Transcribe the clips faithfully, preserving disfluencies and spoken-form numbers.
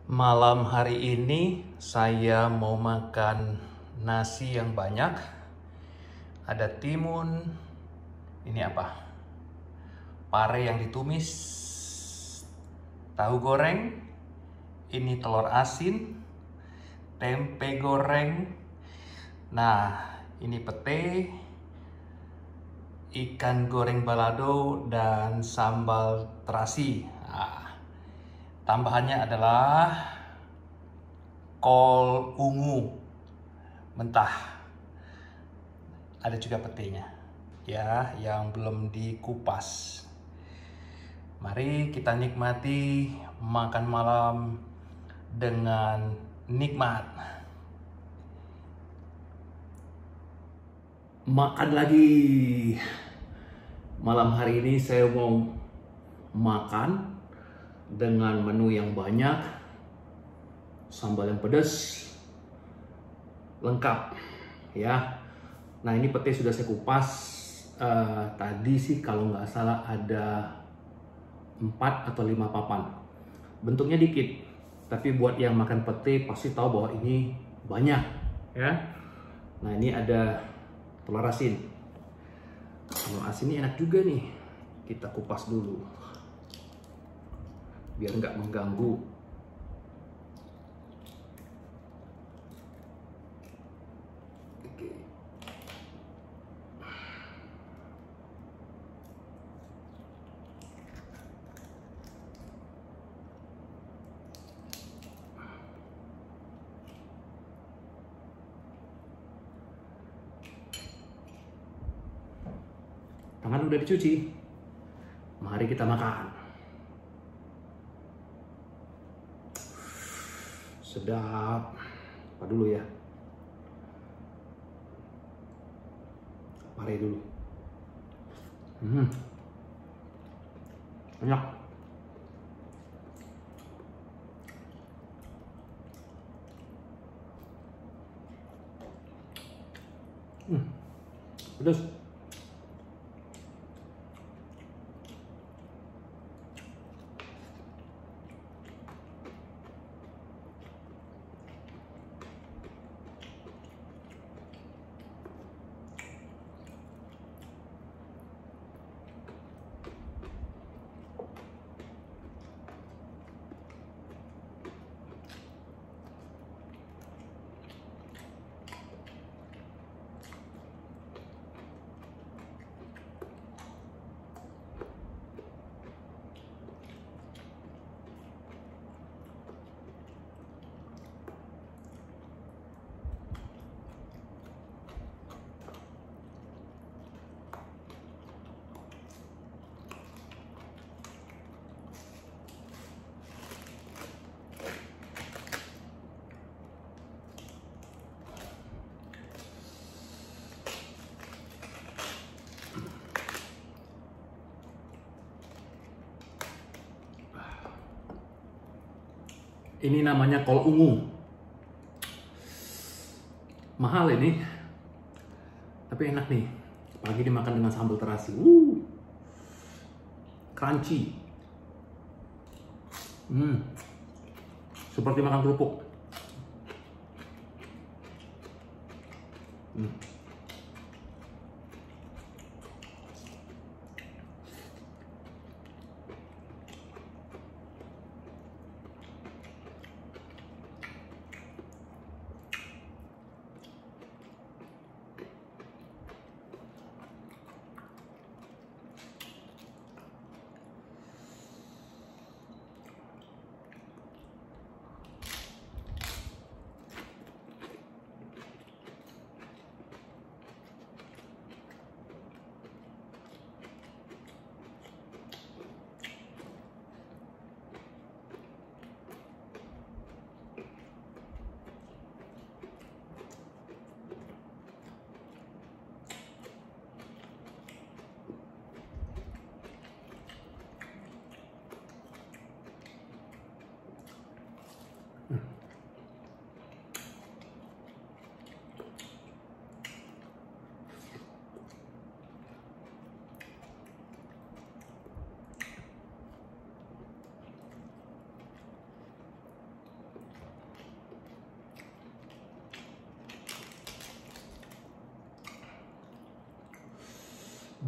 Malam hari ini saya mau makan nasi yang banyak. Ada timun, ini apa? Pare yang ditumis, tahu goreng, ini telur asin, tempe goreng. Nah, ini pete, ikan goreng balado, dan sambal terasi. Nah, tambahannya adalah kol ungu mentah. Ada juga petenya, ya, yang belum dikupas. Mari kita nikmati makan malam dengan nikmat. Makan lagi. Malam hari ini saya mau makan dengan menu yang banyak, sambal yang pedas, lengkap, ya. Nah, ini pete sudah saya kupas. Uh, tadi sih kalau nggak salah ada empat atau lima papan. Bentuknya dikit, tapi buat yang makan pete pasti tahu bahwa ini banyak, ya. Nah, ini ada telur asin. Telur asin ini enak juga nih. Kita kupas dulu, biar nggak mengganggu. Oke. Tangan udah dicuci. Mari kita makan. Sedap. Apa dulu ya? Pare dulu. Hmm. Banyak. Hmm. Pedas. Ini namanya kol ungu. Mahal ini, tapi enak nih. Apalagi dimakan dengan sambal terasi. Uh, crunchy. Hmm, seperti makan kerupuk. Hmm.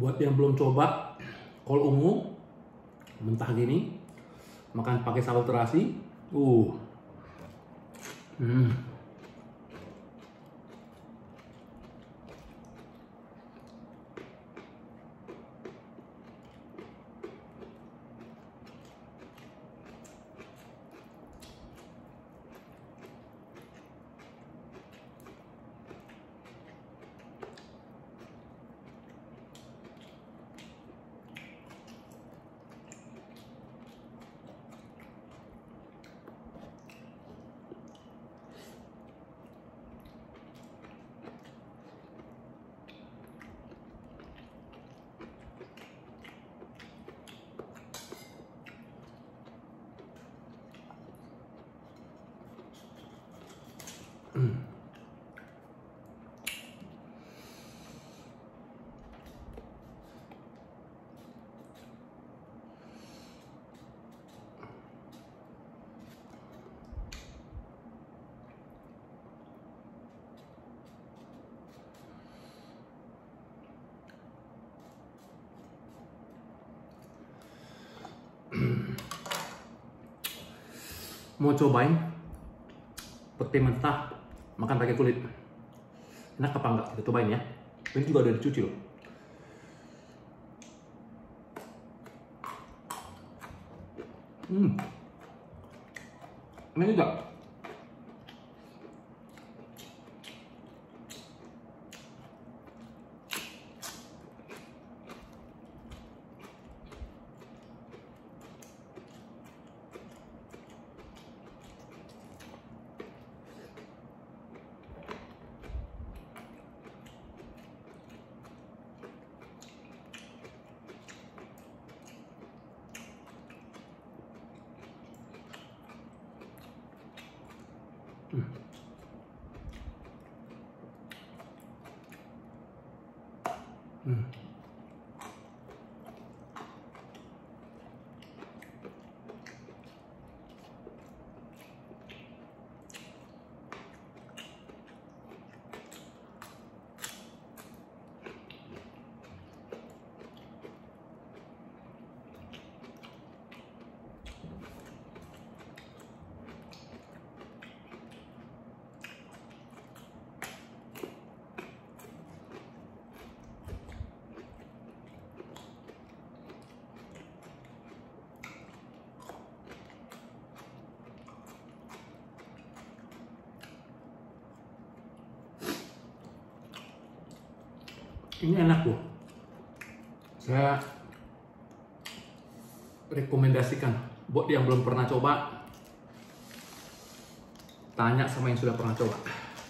Buat yang belum coba kol ungu mentah gini, makan pakai sambal terasi, uh, hmm. Hmm. Mau cobain pete mentah makan pakai kulit, enak apa enggak? Kita cobain ya. Ini juga udah dicuci loh. Hmm, ini juga. Hmm. Hmm. Ini enak loh. Saya rekomendasikan buat yang belum pernah coba, tanya sama yang sudah pernah coba.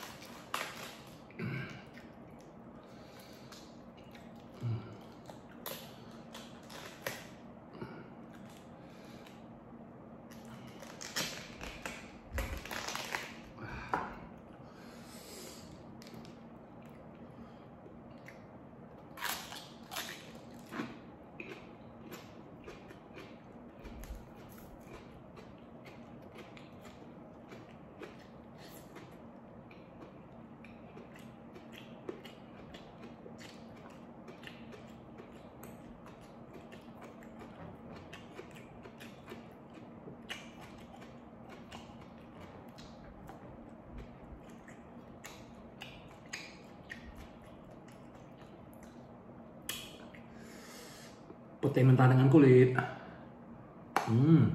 Pete mentah dengan kulit. Hmm.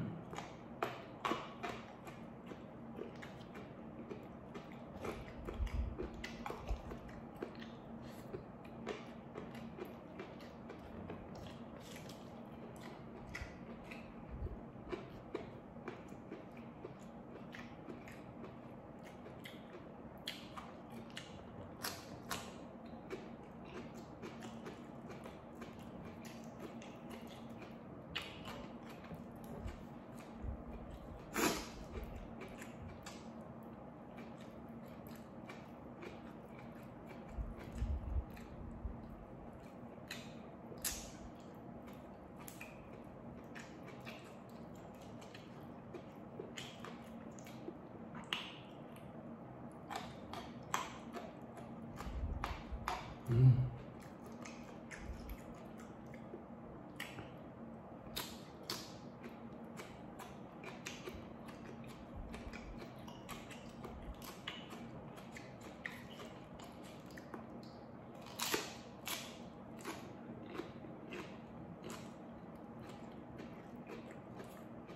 Hmm.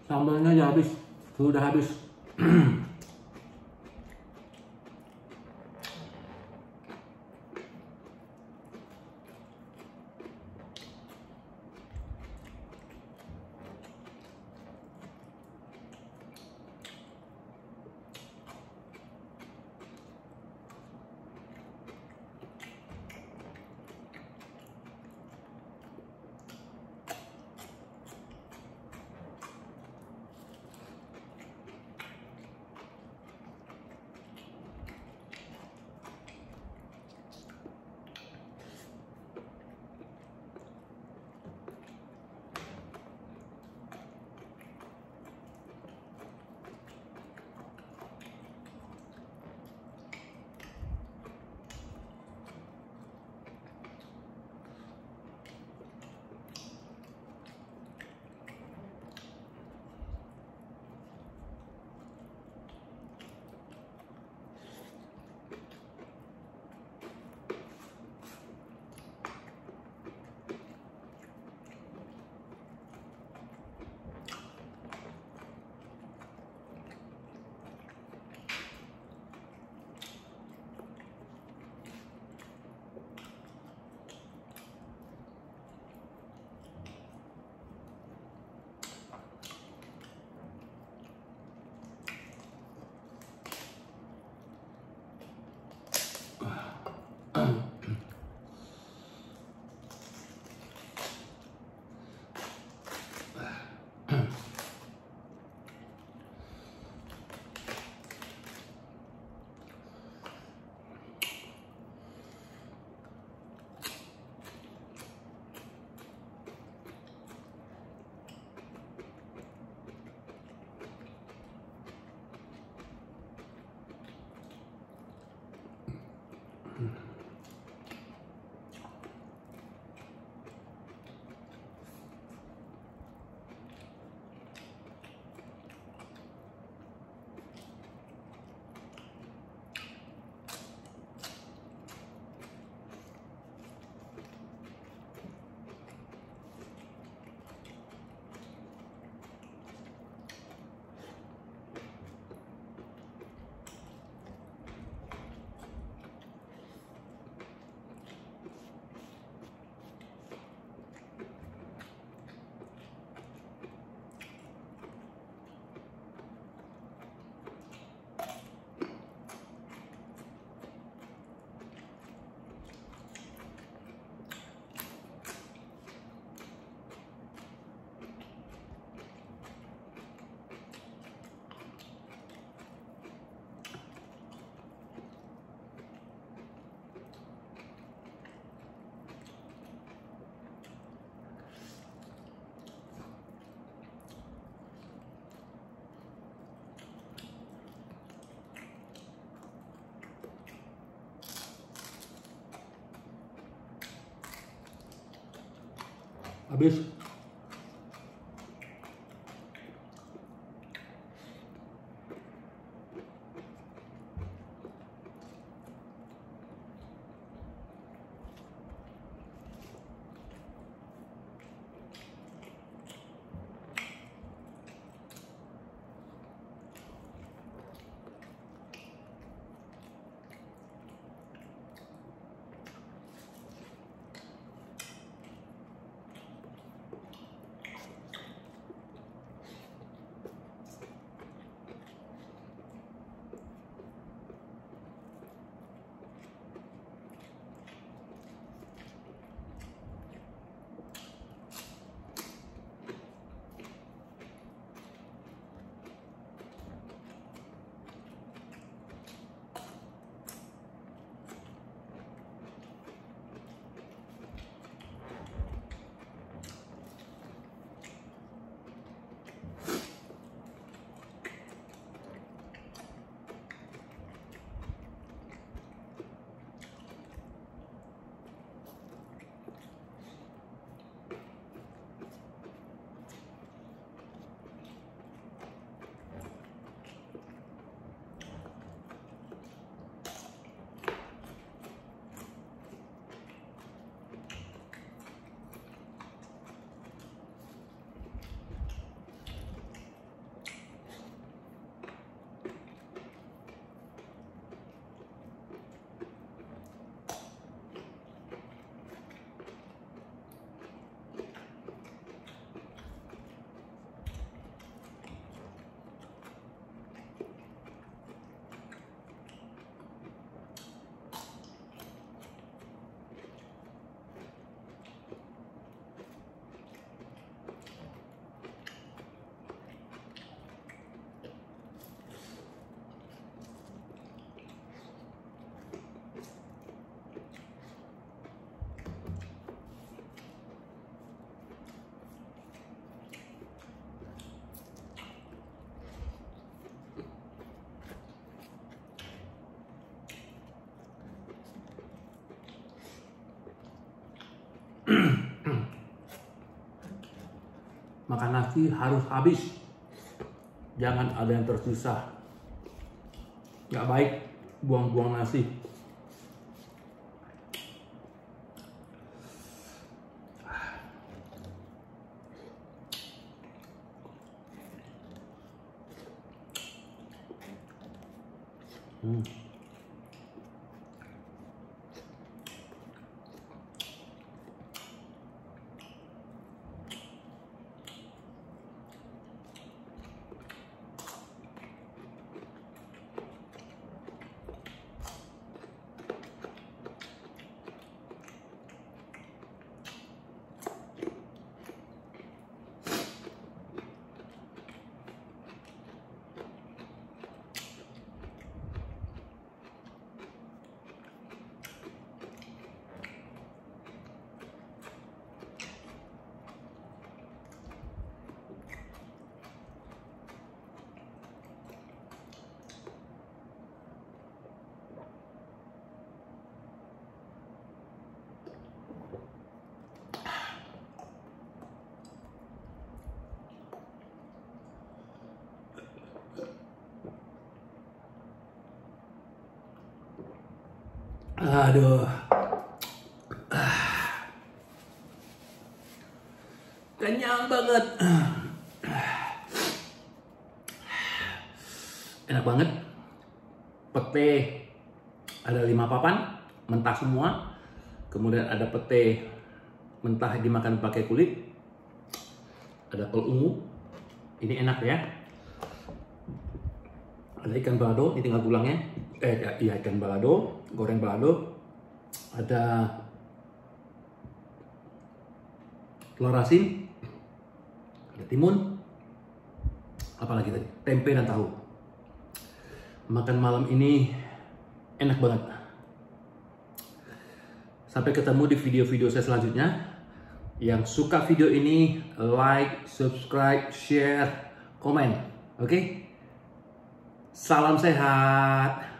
Sambalnya aja habis, sudah habis. Habis. makan nasi harus habis. Jangan ada yang tersisa. Nggak baik buang-buang nasi. Hmm. Aduh, kenyang banget, enak banget. Pete ada lima papan, mentah semua. Kemudian ada pete mentah dimakan pakai kulit. Ada kol ungu, ini enak ya. Ada ikan balado, ini tinggal tulangnya. Eh, iya ikan balado, goreng balado. Ada telur asin, ada timun, apalagi tadi, tempe dan tahu. Makan malam ini enak banget. Sampai ketemu di video-video saya selanjutnya. Yang suka video ini, like, subscribe, share, komen. Oke? Salam sehat.